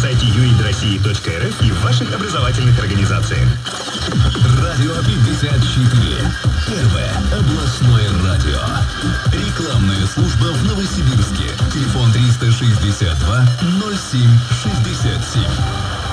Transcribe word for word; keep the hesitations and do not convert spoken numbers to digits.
сайте ю эйд россии точка эр эф и в ваших образовательных организациях. Радио пятьдесят четыре. Первое областное радио. Рекламная служба в Новосибирске. Телефон триста шестьдесят два ноль семь шестьдесят семь.